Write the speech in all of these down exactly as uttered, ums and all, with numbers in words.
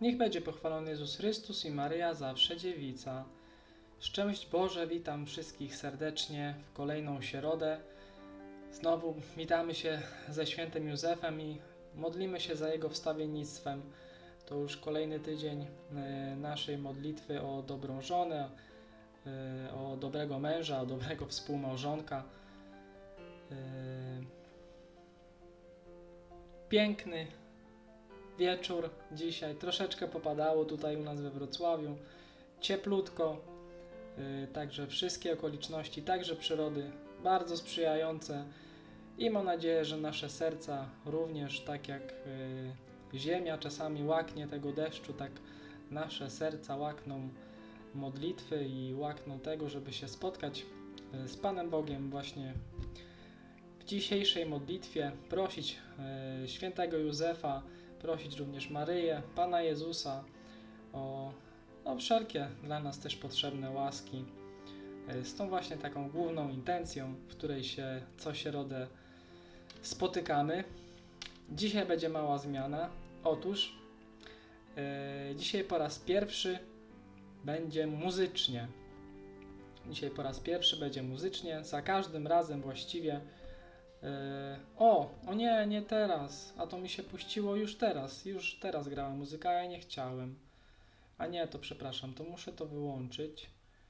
Niech będzie pochwalony Jezus Chrystus i Maryja zawsze dziewica. Szczęść Boże, witam wszystkich serdecznie w kolejną środę. Znowu witamy się ze świętym Józefem i modlimy się za jego wstawiennictwem. To już kolejny tydzień naszej modlitwy o dobrą żonę, o dobrego męża, o dobrego współmałżonka. Piękny wieczór dzisiaj, troszeczkę popadało tutaj u nas we Wrocławiu, cieplutko, także wszystkie okoliczności, także przyrody bardzo sprzyjające i mam nadzieję, że nasze serca również, tak jak ziemia czasami łaknie tego deszczu, tak nasze serca łakną modlitwy i łakną tego, żeby się spotkać z Panem Bogiem właśnie w dzisiejszej modlitwie, prosić świętego Józefa, prosić również Maryję, Pana Jezusa o, o wszelkie dla nas też potrzebne łaski. Z tą właśnie taką główną intencją, w której się co środę spotykamy. Dzisiaj będzie mała zmiana. Otóż yy, dzisiaj po raz pierwszy będzie muzycznie. Dzisiaj po raz pierwszy będzie muzycznie. Za każdym razem właściwie yy, o, o nie, nie teraz. A to mi się puściło już teraz. Już teraz grała muzyka, a ja nie chciałem. A nie, to przepraszam, to muszę to wyłączyć.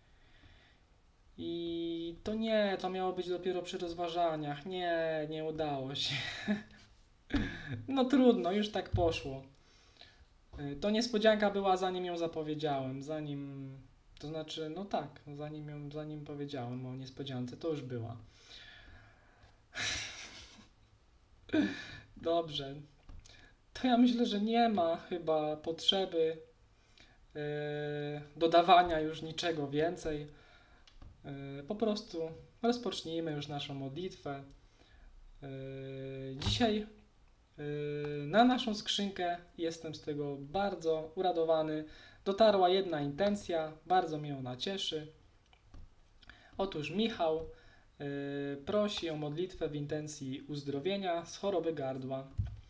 I to nie, to miało być dopiero przy rozważaniach. Nie, nie udało się. No trudno, już tak poszło. To niespodzianka była, zanim ją zapowiedziałem, zanim, to znaczy, no tak, zanim ją, zanim powiedziałem o niespodziance, to już była. Dobrze. To ja myślę, że nie ma chyba potrzeby yy, dodawania już niczego więcej. Yy, po prostu rozpocznijmy już naszą modlitwę. Yy, dzisiaj na naszą skrzynkę, jestem z tego bardzo uradowany, dotarła jedna intencja, bardzo mnie ona cieszy. Otóż Michał yy, prosi o modlitwę w intencji uzdrowienia z choroby gardła.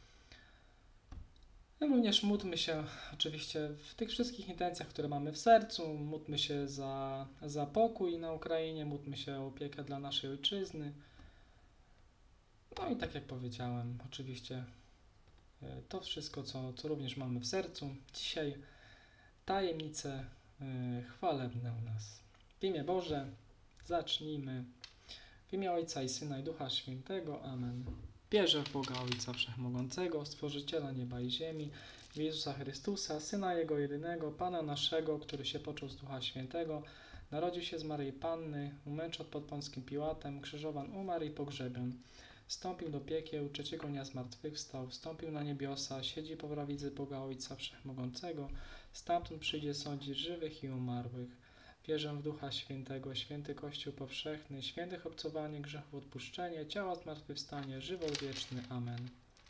Również módlmy się oczywiście w tych wszystkich intencjach, które mamy w sercu, módlmy się za, za pokój na Ukrainie, módlmy się o opiekę dla naszej ojczyzny. No i tak jak powiedziałem, oczywiście to wszystko, co, co również mamy w sercu. Dzisiaj tajemnice yy, chwalebne u nas. W imię Boże zacznijmy. W imię Ojca i Syna i Ducha Świętego. Amen. Wierzę w Boga Ojca Wszechmogącego, Stworzyciela nieba i ziemi, w Jezusa Chrystusa, Syna Jego jedynego, Pana naszego, który się począł z Ducha Świętego, narodził się z Maryi Panny, umęczał pod Pąckim Piłatem, krzyżowan, umarł i pogrzebion. Wstąpił do piekieł, trzeciego dnia zmartwychwstał, wstąpił na niebiosa, siedzi po prawicy Boga Ojca Wszechmogącego, stamtąd przyjdzie sądzić żywych i umarłych. Wierzę w Ducha Świętego, święty Kościół powszechny, świętych obcowanie, grzechów odpuszczenie, ciała zmartwychwstanie, żywot wieczny. Amen.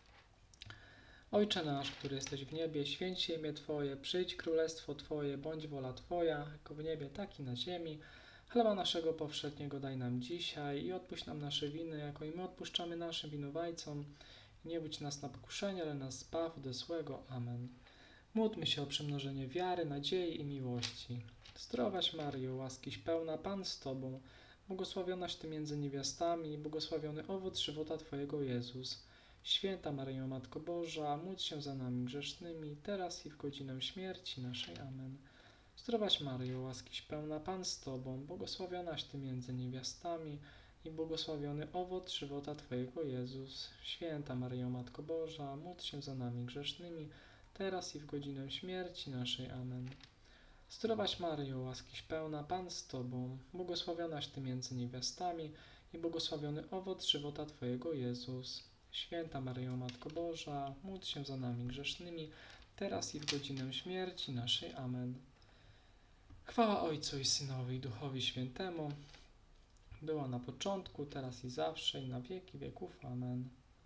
Ojcze nasz, który jesteś w niebie, święć się imię Twoje, przyjdź królestwo Twoje, bądź wola Twoja, jako w niebie, tak i na ziemi. Chleba naszego powszedniego daj nam dzisiaj i odpuść nam nasze winy, jako i my odpuszczamy naszym winowajcom. Nie budź nas na pokuszenie, ale nas zbaw ode złego. Amen. Módlmy się o przemnożenie wiary, nadziei i miłości. Zdrowaś Maryjo, łaskiś pełna, Pan z Tobą, błogosławionaś Ty między niewiastami i błogosławiony owoc żywota Twojego Jezus. Święta Maryjo, Matko Boża, módl się za nami grzesznymi, teraz i w godzinę śmierci naszej. Amen. Zdrowaś Maryjo, łaskiś pełna, Pan z Tobą, błogosławionaś Ty między niewiastami i błogosławiony owoc żywota Twojego Jezus. Święta Maryjo, Matko Boża, módl się za nami grzesznymi, teraz i w godzinę śmierci naszej. Amen. Zdrowaś Maryjo, łaskiś pełna, Pan z Tobą, błogosławionaś Ty między niewiastami i błogosławiony owoc żywota Twojego Jezus. Święta Maryjo, Matko Boża, módl się za nami grzesznymi, teraz i w godzinę śmierci naszej. Amen. Chwała Ojcu i Synowi i Duchowi Świętemu, była na początku, teraz i zawsze, i na wieki wieków. Amen.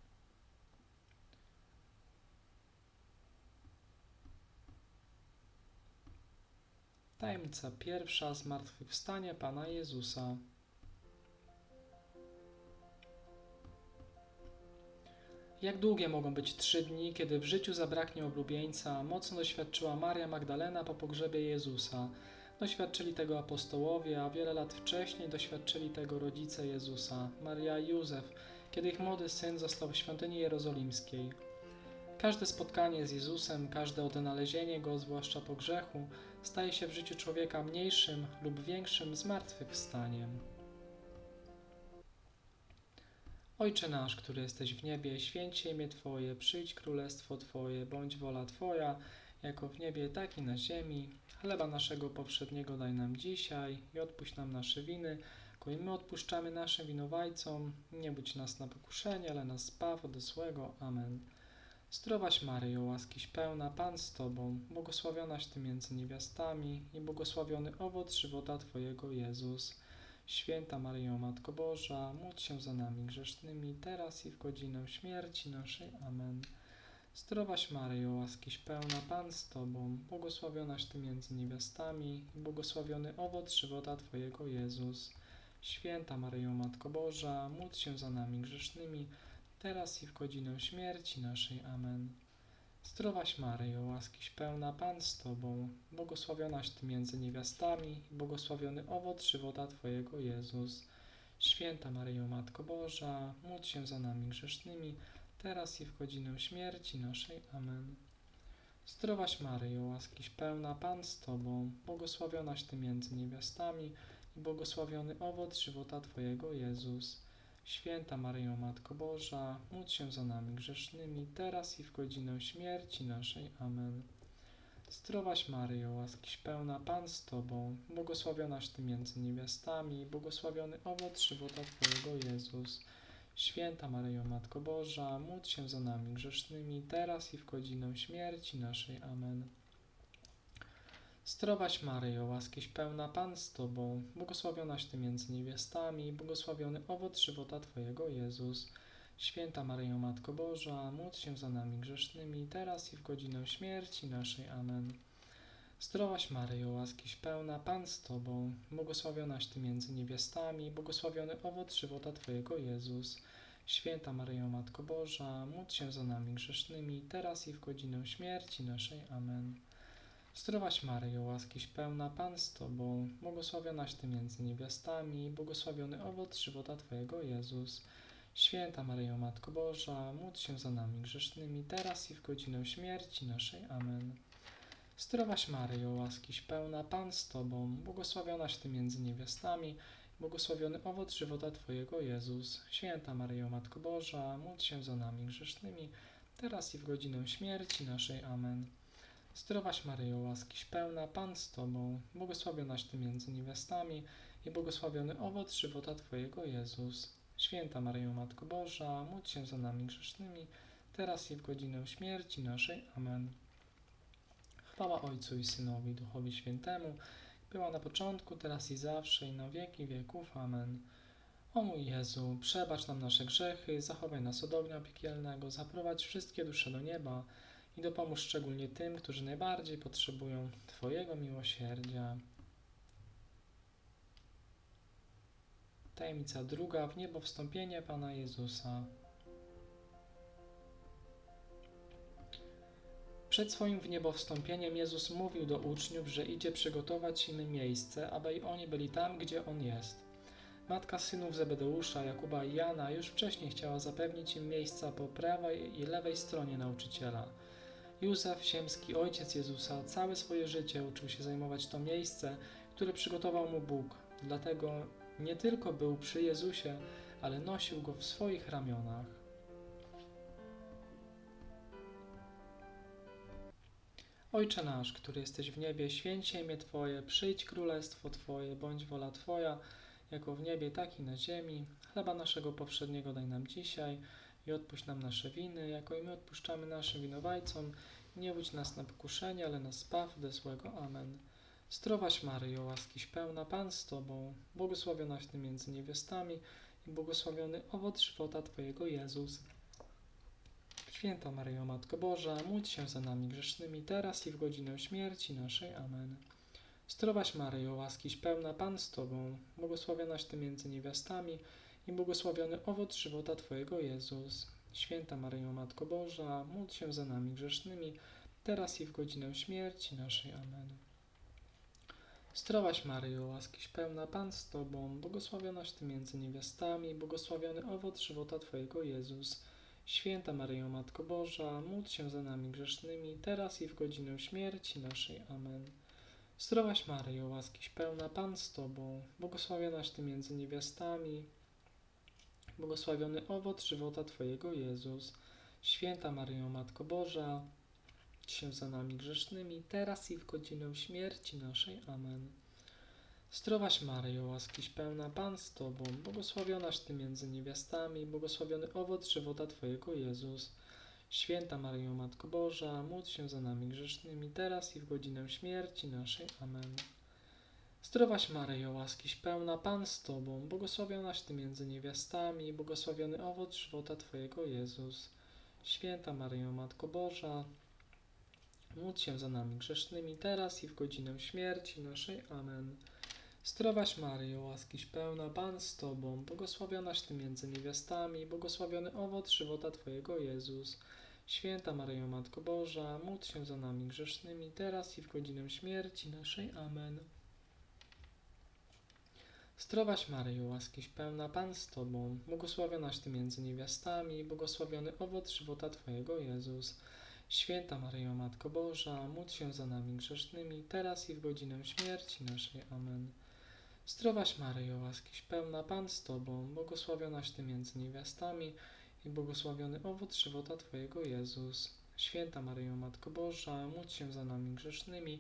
Tajemnica pierwsza, zmartwychwstanie Pana Jezusa. Jak długie mogą być trzy dni, kiedy w życiu zabraknie oblubieńca, mocno doświadczyła Maria Magdalena po pogrzebie Jezusa. Doświadczyli tego apostołowie, a wiele lat wcześniej doświadczyli tego rodzice Jezusa, Maria i Józef, kiedy ich młody syn został w świątyni jerozolimskiej. Każde spotkanie z Jezusem, każde odnalezienie Go, zwłaszcza po grzechu, staje się w życiu człowieka mniejszym lub większym zmartwychwstaniem. Ojcze nasz, który jesteś w niebie, święć się imię Twoje, przyjdź królestwo Twoje, bądź wola Twoja, jako w niebie, tak i na ziemi. Chleba naszego powszedniego daj nam dzisiaj i odpuść nam nasze winy, jako i my odpuszczamy naszym winowajcom. Nie budź nas na pokuszenie, ale nas zbaw od złego. Amen. Zdrowaś Maryjo, łaskiś pełna, Pan z Tobą, błogosławionaś Ty między niewiastami i błogosławiony owoc żywota Twojego, Jezus. Święta Maryjo, Matko Boża, módl się za nami grzesznymi, teraz i w godzinę śmierci naszej. Amen. Zdrowaś Maryjo, łaskiś pełna, Pan z Tobą, błogosławionaś Ty między niewiastami i błogosławiony owoc żywota Twojego, Jezus. Święta Maryjo, Matko Boża, módl się za nami grzesznymi, teraz i w godzinę śmierci naszej. Amen. Zdrowaś Maryjo, łaskiś pełna, Pan z Tobą, błogosławionaś Ty między niewiastami i błogosławiony owoc żywota Twojego, Jezus. Święta Maryjo, Matko Boża, módl się za nami grzesznymi, teraz i w godzinę śmierci naszej. Amen. Zdrowaś Maryjo, łaskiś pełna, Pan z Tobą, błogosławionaś Ty między niewiastami i błogosławiony owoc żywota Twojego, Jezus. Święta Maryjo, Matko Boża, módl się za nami grzesznymi, teraz i w godzinę śmierci naszej. Amen. Zdrowaś Maryjo, łaskiś pełna, Pan z Tobą, błogosławionaś Ty między niewiastami i błogosławiony owoc żywota Twojego, Jezus. Święta Maryjo, Matko Boża, módl się za nami grzesznymi, teraz i w godzinę śmierci naszej. Amen. Zdrowaś Maryjo, łaskiś pełna, Pan z Tobą, błogosławionaś Ty między niewiastami i błogosławiony owoc żywota Twojego, Jezus. Święta Maryjo, Matko Boża, módl się za nami grzesznymi, teraz i w godzinę śmierci naszej. Amen. Zdrowaś Maryjo, łaskiś pełna, Pan z Tobą, błogosławionaś Ty między niewiastami i błogosławiony owoc żywota Twojego, Jezus. Święta Maryjo, Matko Boża, módl się za nami grzesznymi, teraz i w godzinę śmierci naszej. Amen. Zdrowaś Maryjo, łaskiś pełna, Pan z Tobą, błogosławionaś Ty między niewiastami i błogosławiony owoc żywota Twojego, Jezus. Święta Maryjo, Matko Boża, módl się za nami grzesznymi, teraz i w godzinę śmierci naszej. Amen. Zdrowaś Maryjo, łaskiś pełna, Pan z Tobą, błogosławionaś Ty między niewiastami, błogosławiony owoc żywota Twojego, Jezus. Święta Maryjo, Matko Boża, módl się za nami grzesznymi, teraz i w godzinę śmierci naszej. Amen. Zdrowaś Maryjo, łaskiś pełna, Pan z Tobą, błogosławionaś Ty między niewiastami i błogosławiony owoc żywota Twojego, Jezus. Święta Maryjo, Matko Boża, módl się za nami grzesznymi, teraz i w godzinę śmierci naszej. Amen. Chwała Ojcu i Synowi, i Duchowi Świętemu, była na początku, teraz i zawsze, i na wieki wieków. Amen. O mój Jezu, przebacz nam nasze grzechy, zachowaj nas od ognia piekielnego, zaprowadź wszystkie dusze do nieba i dopomóż szczególnie tym, którzy najbardziej potrzebują Twojego miłosierdzia. Tajemnica druga, w niebo wstąpienie Pana Jezusa. Przed swoim w niebo wstąpieniem Jezus mówił do uczniów, że idzie przygotować im miejsce, aby i oni byli tam, gdzie On jest. Matka synów Zebedeusza, Jakuba i Jana już wcześniej chciała zapewnić im miejsca po prawej i lewej stronie nauczyciela. Józef, ziemski ojciec Jezusa, całe swoje życie uczył się zajmować to miejsce, które przygotował mu Bóg. Dlatego nie tylko był przy Jezusie, ale nosił go w swoich ramionach. Ojcze nasz, który jesteś w niebie, święć się imię Twoje, przyjdź królestwo Twoje, bądź wola Twoja, jako w niebie, tak i na ziemi. Chleba naszego powszedniego daj nam dzisiaj i odpuść nam nasze winy, jako i my odpuszczamy naszym winowajcom. Nie budź nas na pokuszenie, ale nas zbaw ode złego. Amen. Zdrowaś Maryjo, łaskiś pełna, Pan z Tobą, błogosławionaś Ty między niewiastami i błogosławiony owoc żywota Twojego, Jezus. Święta Maryjo, Matko Boża, módl się za nami grzesznymi, teraz i w godzinę śmierci naszej. Amen. Zdrowaś Maryjo, łaskiś pełna, Pan z Tobą, błogosławionaś Ty między niewiastami i błogosławiony owoc żywota Twojego, Jezus. Święta Maryjo, Matko Boża, módl się za nami grzesznymi, teraz i w godzinę śmierci naszej. Amen. Zdrowaś Maryjo, łaskiś pełna, Pan z Tobą, błogosławionaś Ty między niewiastami, błogosławiony owoc żywota Twojego, Jezus. Święta Maryjo, Matko Boża, módl się za nami grzesznymi, teraz i w godzinę śmierci naszej. Amen. Zdrowaś Maryjo, łaskiś pełna, Pan z Tobą, błogosławionaś Ty między niewiastami, błogosławiony owoc żywota Twojego, Jezus. Święta Maryjo, Matko Boża, módl się za nami grzesznymi, teraz i w godzinę śmierci naszej. Amen. Zdrowaś Maryjo, łaskiś pełna, Pan z Tobą, błogosławionaś Ty między niewiastami, błogosławiony owoc żywota Twojego, Jezus. Święta Maryjo, Matko Boża, módl się za nami grzesznymi, teraz i w godzinę śmierci naszej. Amen. Zdrowaś Maryjo, łaskiś pełna, Pan z Tobą, błogosławionaś Ty między niewiastami, błogosławiony owoc żywota Twojego, Jezus. Święta Maryjo, Matko Boża, módl się za nami grzesznymi, teraz i w godzinę śmierci naszej. Amen. Zdrowaś Maryjo, łaskiś pełna, Pan z Tobą, błogosławionaś Ty między niewiastami, błogosławiony owoc żywota Twojego, Jezus. Święta Maryjo, Matko Boża, módl się za nami grzesznymi, teraz i w godzinę śmierci naszej. Amen. Zdrowaś Maryjo, łaskiś pełna, Pan z Tobą, błogosławionaś Ty między niewiastami, błogosławiony owoc żywota Twojego, Jezus. Święta Maryjo, Matko Boża, módl się za nami grzesznymi, teraz i w godzinę śmierci naszej. Amen. Zdrowaś Maryjo, łaskiś pełna, Pan z Tobą, błogosławionaś Ty między niewiastami i błogosławiony owoc żywota Twojego, Jezus. Święta Maryjo, Matko Boża, módl się za nami grzesznymi.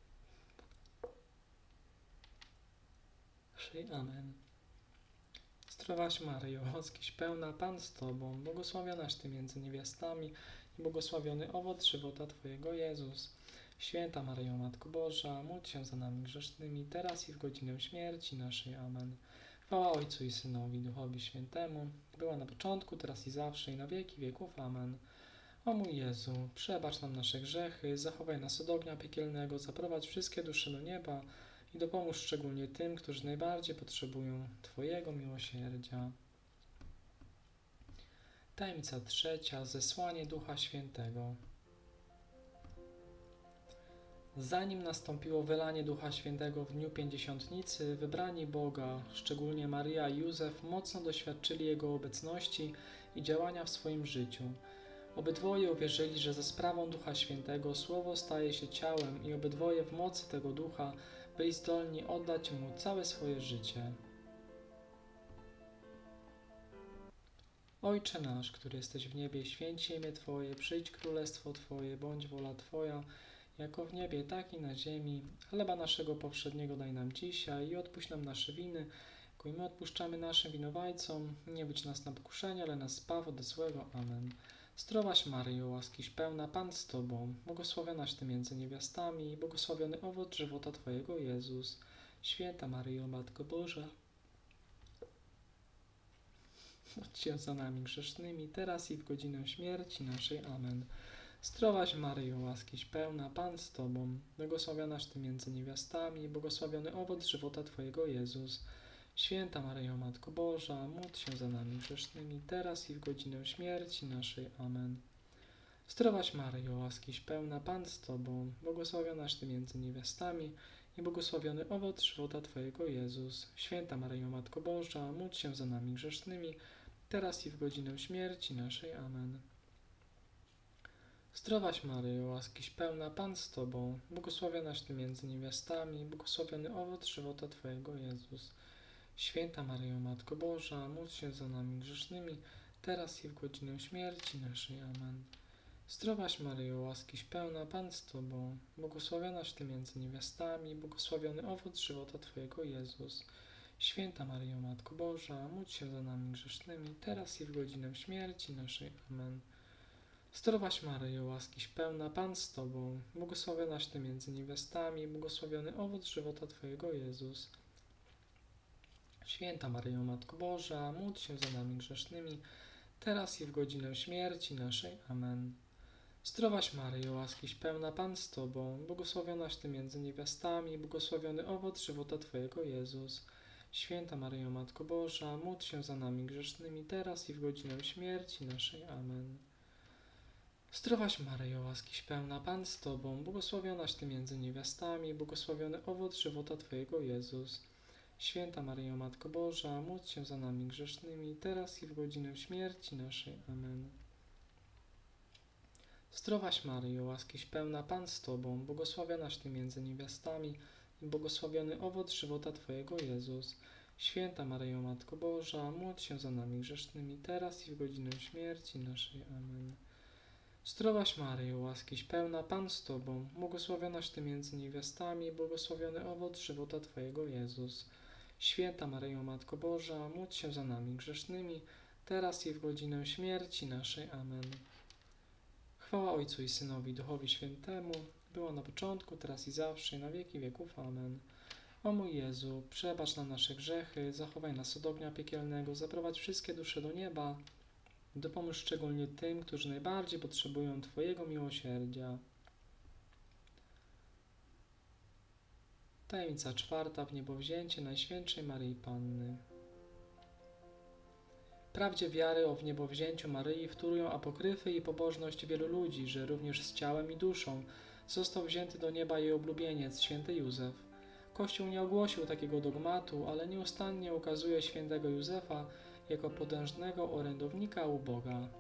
Amen. Zdrowaś Maryjo, łaskiś pełna, Pan z Tobą, błogosławionaś Ty między niewiastami i błogosławiony owoc żywota Twojego, Jezus. Święta Maryjo, Matko Boża, módl się za nami grzesznymi, teraz i w godzinę śmierci naszej. Amen. Chwała Ojcu i Synowi, Duchowi Świętemu, była na początku, teraz i zawsze, i na wieki wieków. Amen. O mój Jezu, przebacz nam nasze grzechy, zachowaj nas od ognia piekielnego, zaprowadź wszystkie dusze do nieba i dopomóż szczególnie tym, którzy najbardziej potrzebują Twojego miłosierdzia. Tajemnica trzecia. Zesłanie Ducha Świętego. Zanim nastąpiło wylanie Ducha Świętego w dniu Pięćdziesiątnicy, wybrani Boga, szczególnie Maria i Józef, mocno doświadczyli Jego obecności i działania w swoim życiu. Obydwoje uwierzyli, że za sprawą Ducha Świętego Słowo staje się ciałem i obydwoje w mocy tego Ducha byli zdolni oddać Mu całe swoje życie. Ojcze nasz, który jesteś w niebie, święć się imię Twoje, przyjdź królestwo Twoje, bądź wola Twoja, jako w niebie, tak i na ziemi. Chleba naszego powszedniego daj nam dzisiaj i odpuść nam nasze winy, jako i my odpuszczamy naszym winowajcom. Nie budź nas na pokuszenie, ale nas zbaw od złego. Amen. Zdrowaś Maryjo, łaskiś pełna, Pan z Tobą, błogosławionaś Ty między niewiastami i błogosławiony owoc żywota Twojego, Jezus. Święta Maryjo, Matko Boża, módl się za nami grzesznymi, teraz i w godzinę śmierci naszej. Amen. Zdrowaś Maryjo, łaskiś pełna, Pan z Tobą, błogosławionaś Ty między niewiastami i błogosławiony owoc żywota Twojego, Jezus. Święta Maryjo, Matko Boża, módl się za nami grzesznymi, teraz i w godzinę śmierci naszej. Amen. Zdrowaś Maryjo, łaskiś pełna, Pan z Tobą, błogosławionaś Ty między niewiastami i błogosławiony owoc żywota Twojego, Jezus. Święta Maryjo, Matko Boża, módl się za nami grzesznymi, teraz i w godzinę śmierci naszej. Amen. Zdrowaś Maryjo, łaskiś pełna, Pan z Tobą, błogosławionaś Ty między niewiastami, błogosławiony owoc żywota Twojego, Jezus. Święta Maryjo, Matko Boża, módl się za nami grzesznymi, teraz i w godzinę śmierci naszej. Amen. Zdrowaś Maryjo, łaskiś pełna, Pan z Tobą, błogosławionaś Ty między niewiastami, błogosławiony owoc żywota Twojego, Jezus. Święta Maryjo, Matko Boża, módl się za nami grzesznymi, teraz i w godzinę śmierci naszej. Amen. Zdrowaś Maryjo, łaskiś pełna, Pan z Tobą, błogosławionaś Ty między niewiastami, błogosławiony owoc żywota Twojego, Jezus. Święta Maryjo, Matko Boża, módl się za nami grzesznymi, teraz i w godzinę śmierci naszej. Amen. Zdrowaś Maryjo, łaskiś pełna, Pan z Tobą, błogosławionaś Ty między niewiastami, błogosławiony owoc żywota Twojego, Jezus. Święta Maryjo, Matko Boża, módl się za nami grzesznymi, teraz i w godzinę śmierci naszej. Amen. Zdrowaś Maryjo, łaskiś pełna, Pan z Tobą, błogosławionaś Ty między niewiastami, błogosławiony owoc żywota Twojego, Jezus. Święta Maryjo, Matko Boża, módl się za nami grzesznymi, teraz i w godzinę śmierci naszej. Amen. Zdrowaś Maryjo, łaskiś pełna, Pan z Tobą, błogosławionaś Ty między niewiastami i błogosławiony owoc żywota Twojego, Jezus. Święta Maryjo, Matko Boża, módl się za nami grzesznymi, teraz i w godzinę śmierci naszej. Amen. Zdrowaś Maryjo, łaskiś pełna, Pan z Tobą, błogosławionaś Ty między niewiastami i błogosławiony owoc żywota Twojego, Jezus. Święta Maryjo, Matko Boża, módl się za nami grzesznymi, teraz i w godzinę śmierci naszej. Amen. Chwała Ojcu i Synowi, Duchowi Świętemu, była na początku, teraz i zawsze, i na wieki wieków. Amen. O mój Jezu, przebacz nam nasze grzechy, zachowaj nas od ognia piekielnego, zaprowadź wszystkie dusze do nieba, dopomóż szczególnie tym, którzy najbardziej potrzebują Twojego miłosierdzia. Tajemnica czwarta, wniebowzięcie Najświętszej Maryi Panny. Prawdzie wiary o wniebowzięciu Maryi wtórują apokryfy i pobożność wielu ludzi, że również z ciałem i duszą został wzięty do nieba jej oblubieniec, święty Józef. Kościół nie ogłosił takiego dogmatu, ale nieustannie ukazuje świętego Józefa jako potężnego orędownika u Boga.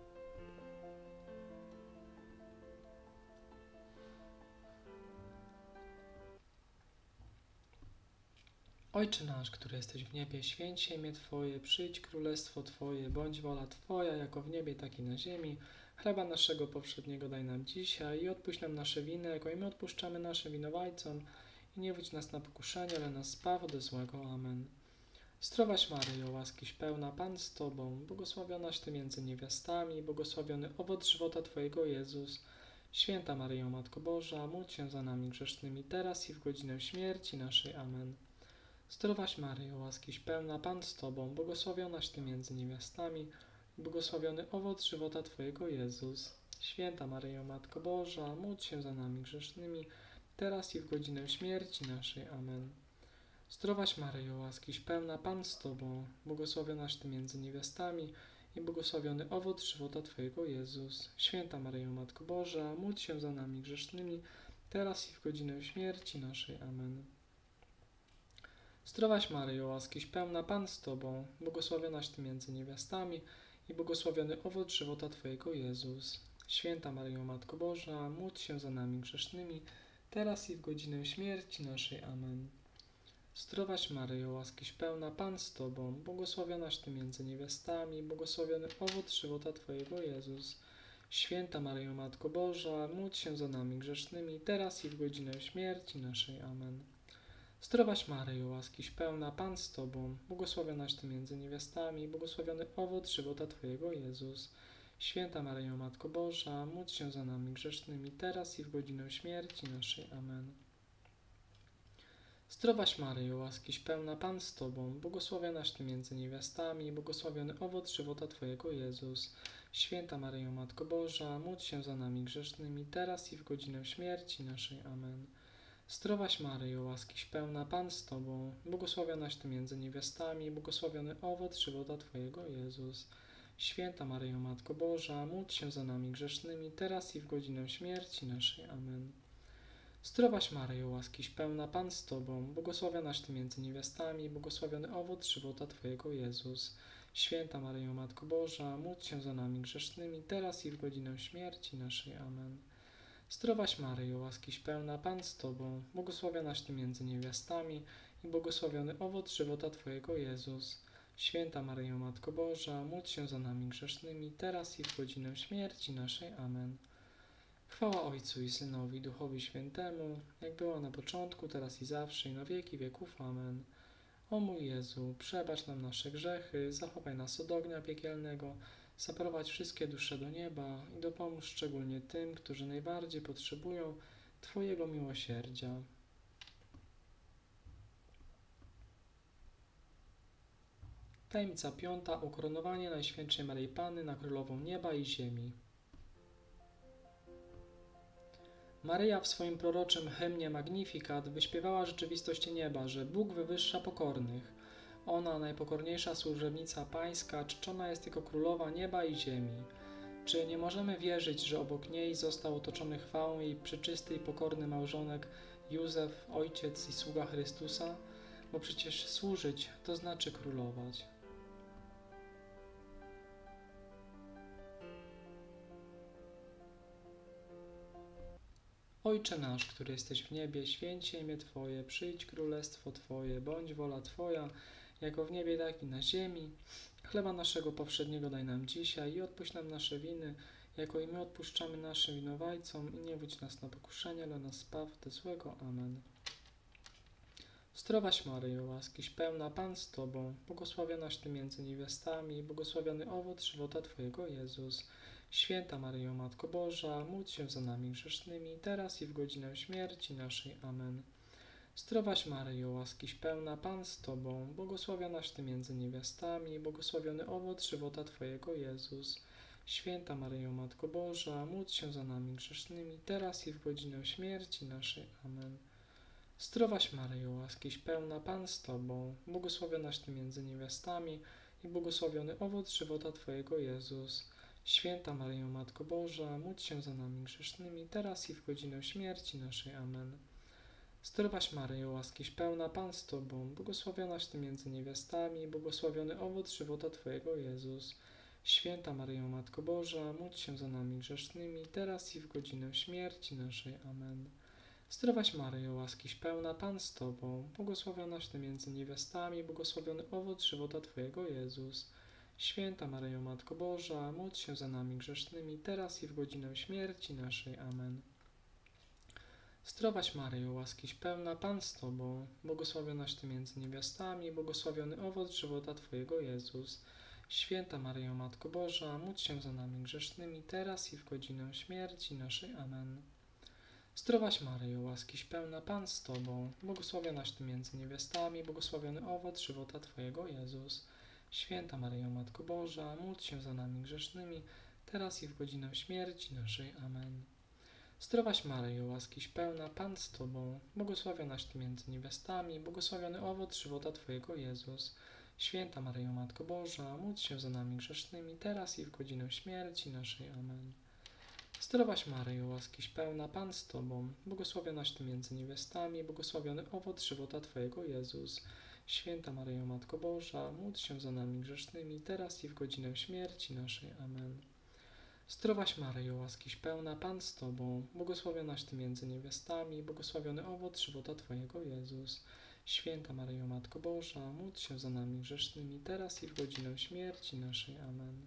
Ojcze nasz, który jesteś w niebie, święć się imię Twoje, przyjdź królestwo Twoje, bądź wola Twoja, jako w niebie, tak i na ziemi. Chleba naszego powszedniego daj nam dzisiaj i odpuść nam nasze winy, jako i my odpuszczamy naszym winowajcom. I nie wódź nas na pokuszenie, ale nas zbaw ode złego. Amen. Zdrowaś Maryjo, łaskiś pełna, Pan z Tobą, błogosławionaś Ty między niewiastami, błogosławiony owoc żywota Twojego, Jezus. Święta Maryjo, Matko Boża, módl się za nami grzesznymi, teraz i w godzinę śmierci naszej. Amen. Zdrowaś Maryjo, łaskiś pełna, Pan z Tobą, błogosławionaś Ty między niewiastami, błogosławiony owoc żywota Twojego, Jezus. Święta Maryjo, Matko Boża, módl się za nami grzesznymi, teraz i w godzinę śmierci naszej. Amen. Zdrowaś Maryjo, łaskiś pełna, Pan z Tobą, błogosławionaś Ty między niewiastami i błogosławiony owoc żywota Twojego, Jezus. Święta Maryjo, Matko Boża, módl się za nami grzesznymi, teraz i w godzinę śmierci naszej. Amen. Zdrowaś Maryjo, łaskiś pełna, Pan z Tobą, błogosławionaś Ty między niewiastami i błogosławiony owoc żywota Twojego, Jezus. Święta Maryjo, Matko Boża, módl się za nami grzesznymi, teraz i w godzinę śmierci naszej. Amen. Zdrowaś Maryjo, łaskiś pełna, Pan z Tobą, błogosławionaś Ty między niewiastami, błogosławiony owoc żywota Twojego, Jezus. Święta Maryjo, Matko Boża, módl się za nami grzesznymi, teraz i w godzinę śmierci naszej. Amen. Zdrowaś Maryjo, łaskiś pełna, Pan z Tobą, błogosławionaś Ty między niewiastami, błogosławiony owoc żywota Twojego, Jezus. Święta Maryjo, Matko Boża, módl się za nami grzesznymi, teraz i w godzinę śmierci naszej. Amen. Zdrowaś Maryjo, łaskiś pełna, Pan z Tobą, błogosławionaś Ty między niewiastami, błogosławiony owoc żywota Twojego, Jezus. Święta Maryjo, Matko Boża, módl się za nami grzesznymi, teraz i w godzinę śmierci naszej. Amen. Zdrowaś Maryjo, łaskiś pełna, Pan z Tobą, błogosławionaś Ty między niewiastami, błogosławiony owoc żywota Twojego, Jezus. Święta Maryjo, Matko Boża, módl się za nami grzesznymi, teraz i w godzinę śmierci naszej. Amen. Zdrowaś Maryjo, łaskiś pełna, Pan z Tobą, błogosławionaś Ty między niewiastami, błogosławiony owoc żywota Twojego, Jezus. Święta Maryjo, Matko Boża, módl się za nami grzesznymi, teraz i w godzinę śmierci naszej. Amen. Zdrowaś Maryjo, łaskiś pełna, Pan z Tobą, błogosławionaś Ty między niewiastami i błogosławiony owoc żywota Twojego, Jezus. Święta Maryjo, Matko Boża, módl się za nami grzesznymi, teraz i w godzinę śmierci naszej. Amen. Chwała Ojcu i Synowi, Duchowi Świętemu, jak było na początku, teraz i zawsze, i na wieki wieków. Amen. O mój Jezu, przebacz nam nasze grzechy, zachowaj nas od ognia piekielnego, zaprowadź wszystkie dusze do nieba i dopomóż szczególnie tym, którzy najbardziej potrzebują Twojego miłosierdzia. Tajemnica piąta. Ukoronowanie Najświętszej Maryi Panny na Królową Nieba i Ziemi. Maryja w swoim proroczym hymnie Magnificat wyśpiewała rzeczywistość nieba, że Bóg wywyższa pokornych. Ona, najpokorniejsza służebnica Pańska, czczona jest jako królowa nieba i ziemi. Czy nie możemy wierzyć, że obok niej został otoczony chwałą jej przeczysty i pokorny małżonek Józef, ojciec i sługa Chrystusa? Bo przecież służyć to znaczy królować. Ojcze nasz, który jesteś w niebie, święć się imię Twoje, przyjdź królestwo Twoje, bądź wola Twoja, jako w niebie, tak i na ziemi. Chleba naszego powszedniego daj nam dzisiaj i odpuść nam nasze winy, jako i my odpuszczamy naszym winowajcom, i nie wódź nas na pokuszenie, ale nas zbaw od złego. Amen. Zdrowaś Maryjo, łaskiś pełna, Pan z Tobą, błogosławionaś Ty między niewiastami, błogosławiony owoc żywota Twojego, Jezus. Święta Maryjo, Matko Boża, módl się za nami grzesznymi, teraz i w godzinę śmierci naszej. Amen. Zdrowaś Maryjo, łaskiś pełna, Pan z Tobą, błogosławionaś Ty między niewiastami, błogosławiony owoc żywota Twojego, Jezus. Święta Maryjo, Matko Boża, módl się za nami grzesznymi, teraz i w godzinę śmierci naszej. Amen. Zdrowaś Maryjo, łaskiś pełna, Pan z Tobą, błogosławionaś Ty między niewiastami i błogosławiony owoc żywota Twojego, Jezus. Święta Maryjo, Matko Boża, módl się za nami grzesznymi, teraz i w godzinę śmierci naszej. Amen. Zdrowaś Maryjo, łaskiś pełna, Pan z Tobą, błogosławionaś Ty między niewiastami i błogosławiony owoc żywota Twojego, Jezus. Święta Maryjo, Matko Boża, módl się za nami grzesznymi, teraz i w godzinę śmierci naszej. Amen. Zdrowaś Maryjo, łaskiś pełna, Pan z Tobą, błogosławionaś Ty między niewiastami, błogosławiony owoc żywota Twojego, Jezus. Święta Maryjo, Matko Boża, módl się za nami grzesznymi, teraz i w godzinę śmierci naszej. Amen. Zdrowaś Maryjo, łaskiś pełna, Pan z Tobą, błogosławionaś Ty między niewiastami, błogosławiony owoc żywota Twojego, Jezus. Święta Maryjo, Matko Boża, módl się za nami grzesznymi, teraz i w godzinę śmierci naszej. Amen. Zdrowaś Maryjo, łaskiś pełna, Pan z Tobą, błogosławionaś Ty między niewiastami, błogosławiony owoc żywota Twojego, Jezus. Święta Maryjo, Matko Boża, módl się za nami grzesznymi, teraz i w godzinę śmierci naszej. Amen. Zdrowaś Maryjo, łaskiś pełna, Pan z Tobą, błogosławionaś Ty między niewiastami, błogosławiony owoc żywota Twojego, Jezus. Święta Maryjo, Matko Boża, módl się za nami grzesznymi, teraz i w godzinę śmierci naszej. Amen. Zdrowaś Maryjo, łaskiś pełna, Pan z Tobą, błogosławionaś Ty między niewiastami, błogosławiony owoc żywota Twojego, Jezus. Święta Maryjo, Matko Boża, módl się za nami grzesznymi, teraz i w godzinę śmierci naszej. Amen. Zdrowaś Maryjo, łaskiś pełna, Pan z Tobą, błogosławionaś Ty między niewiastami, błogosławiony owoc żywota Twojego, Jezus. Święta Maryjo, Matko Boża, módl się za nami grzesznymi, teraz i w godzinę śmierci naszej. Amen.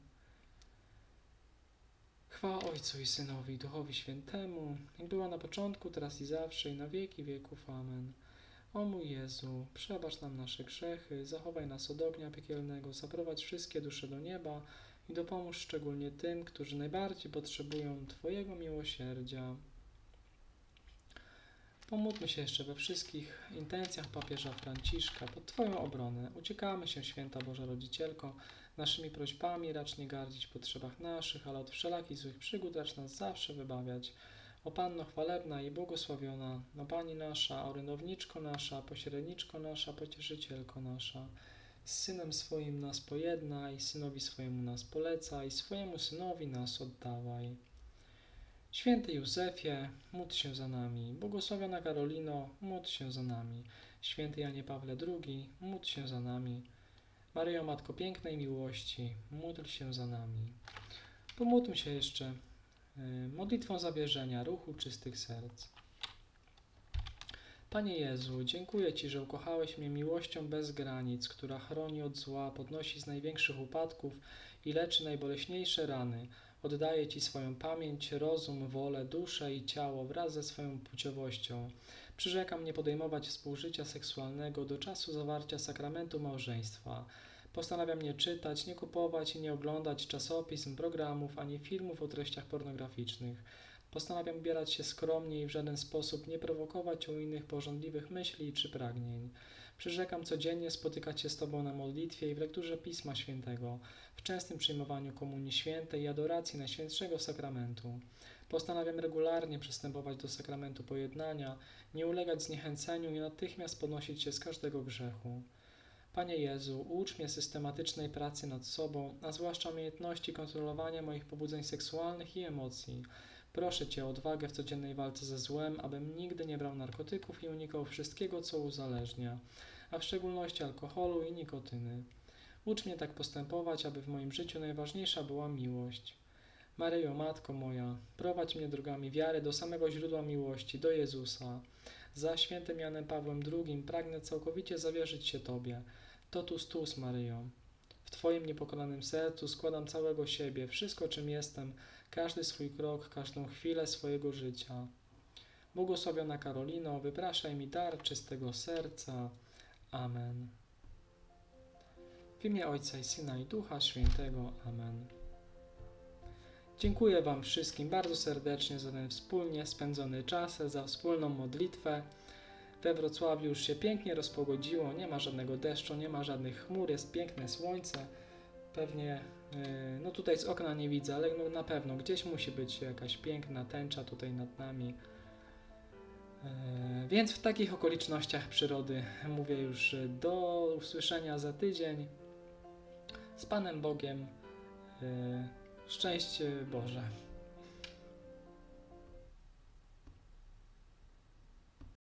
Chwała Ojcu i Synowi, i Duchowi Świętemu, jak była na początku, teraz i zawsze, i na wieki wieków. Amen. O mój Jezu, przebacz nam nasze grzechy, zachowaj nas od ognia piekielnego, zaprowadź wszystkie dusze do nieba i dopomóż szczególnie tym, którzy najbardziej potrzebują Twojego miłosierdzia. Pomódlmy się jeszcze we wszystkich intencjach papieża Franciszka. Pod Twoją obronę uciekamy się, Święta Boża Rodzicielko, naszymi prośbami racz nie gardzić w potrzebach naszych, ale od wszelakich złych przygód racz nas zawsze wybawiać. O Panno chwalebna i błogosławiona, o Pani nasza, orędowniczko nasza, pośredniczko nasza, pocieszycielko nasza, z Synem swoim nas pojednaj, Synowi swojemu nas polecaj, swojemu Synowi nas oddawaj. Święty Józefie, módl się za nami. Błogosławiona Karolino, módl się za nami. Święty Janie Pawle drugi, módl się za nami. Maryjo, Matko Pięknej Miłości, módl się za nami. Pomódlmy się jeszcze modlitwą zawierzenia ruchu czystych serc. Panie Jezu, dziękuję Ci, że ukochałeś mnie miłością bez granic, która chroni od zła, podnosi z największych upadków i leczy najboleśniejsze rany. Oddaję Ci swoją pamięć, rozum, wolę, duszę i ciało wraz ze swoją płciowością. Przyrzekam nie podejmować współżycia seksualnego do czasu zawarcia sakramentu małżeństwa. Postanawiam nie czytać, nie kupować i nie oglądać czasopism, programów ani filmów o treściach pornograficznych. Postanawiam ubierać się skromnie i w żaden sposób nie prowokować u innych pożądliwych myśli czy pragnień. Przyrzekam codziennie spotykać się z Tobą na modlitwie i w lekturze Pisma Świętego, w częstym przyjmowaniu Komunii Świętej i adoracji Najświętszego Sakramentu. Postanawiam regularnie przystępować do sakramentu pojednania, nie ulegać zniechęceniu i natychmiast podnosić się z każdego grzechu. Panie Jezu, ucz mnie systematycznej pracy nad sobą, a zwłaszcza umiejętności kontrolowania moich pobudzeń seksualnych i emocji. Proszę Cię o odwagę w codziennej walce ze złem, abym nigdy nie brał narkotyków i unikał wszystkiego, co uzależnia, a w szczególności alkoholu i nikotyny. Ucz mnie tak postępować, aby w moim życiu najważniejsza była miłość. Maryjo, Matko moja, prowadź mnie drogami wiary do samego źródła miłości, do Jezusa. Za świętym Janem Pawłem drugim pragnę całkowicie zawierzyć się Tobie. Totus tus, Maryjo. W Twoim niepokonanym sercu składam całego siebie, wszystko czym jestem, każdy swój krok, każdą chwilę swojego życia. Błogosławiona Karolino, wypraszaj mi dar czystego serca. Amen. W imię Ojca i Syna i Ducha Świętego. Amen. Dziękuję Wam wszystkim bardzo serdecznie za ten wspólnie spędzony czas, za wspólną modlitwę. We Wrocławiu już się pięknie rozpogodziło, nie ma żadnego deszczu, nie ma żadnych chmur, jest piękne słońce. Pewnie, no tutaj z okna nie widzę, ale no na pewno gdzieś musi być jakaś piękna tęcza tutaj nad nami. Więc w takich okolicznościach przyrody mówię już do usłyszenia za tydzień. Z Panem Bogiem. Szczęść Boże.